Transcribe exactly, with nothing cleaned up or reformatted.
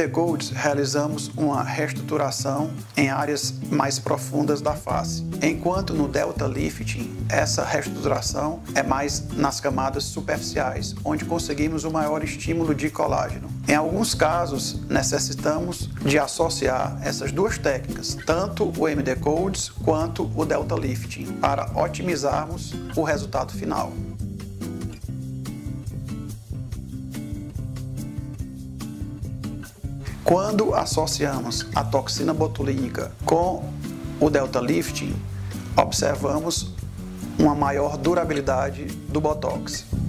D Codes realizamos uma reestruturação em áreas mais profundas da face, enquanto no Delta Lifting essa reestruturação é mais nas camadas superficiais, onde conseguimos um maior estímulo de colágeno. Em alguns casos, necessitamos de associar essas duas técnicas, tanto o M D Codes quanto o Delta Lifting, para otimizarmos o resultado final. Quando associamos a toxina botulínica com o Delta Lifting, observamos uma maior durabilidade do Botox.